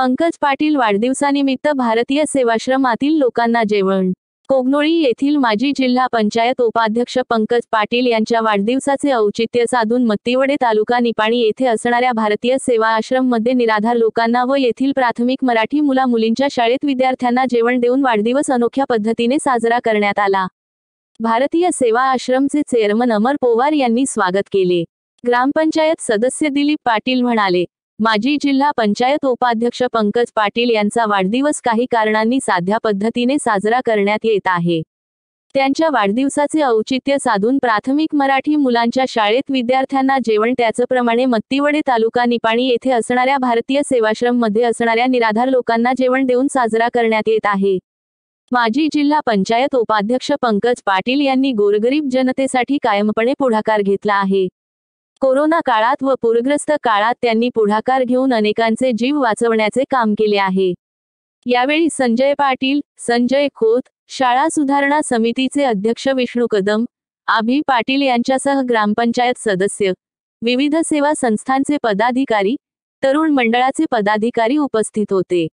पंकज पाटील वाढदिवसानिमित्त भारतीय सेवाश्रमातील लोकांना जेवण। कोगनोळी येथील माजी जिल्हा पंचायत उपाध्यक्ष पंकज पाटील यांच्या वाढदिवसाचे औचित्य साधून मत्तीवडे तालुका निपाणी येथे असणाऱ्या भारतीय सेवा आश्रम मध्ये निराधार लोकांना व येथील प्राथमिक मराठी मुला-मुलींच्या शाळेत विद्यार्थ्यांना जेवण देऊन वाढदिवस अनोख्या पद्धतीने साजरा करण्यात आला। भारतीय सेवा आश्रमचे चेअरमन अमर पोवार यांनी स्वागत केले। ग्रामपंचायत सदस्य दिलीप पाटील म्हणाले, माजी जिल्हा पंचायत उपाध्यक्ष पंकज पाटील यांचा वाढदिवस काही कारणांनी साध्या पद्धतीने साजरा करण्यात येत आहे। त्यांच्या वाढदिवसाचे औचित्य साधून प्राथमिक मराठी मुलांच्या शाळेत विद्यार्थ्यांना जेवण त्याचप्रमाणे मत्तीवडे तालुका निपाणी येथे असणाऱ्या भारतीय सेवाश्रम मध्ये असणाऱ्या निराधार लोकांना जेवण देऊन साजरा करण्यात येत आहे। माजी जिल्हा पंचायत उपाध्यक्ष पंकज पाटील यांनी गोरगरीब जनतेसाठी कायमपणे पुढाकार घेतला आहे। कोरोना काळात व पूरग्रस्त काळात त्यांनी पुढाकार घेऊन अनेकांचे जीव वाचवण्याचे काम केले आहे। यावेळी संजय पाटील, संजय खोत, शाळा सुधारणा समितीचे अध्यक्ष विष्णू कदम, अभि पाटील यांच्यासह ग्रामपंचायत सदस्य, विविध सेवा संस्थांचे पदाधिकारी, तरुण मंडळाचे पदाधिकारी उपस्थित होते।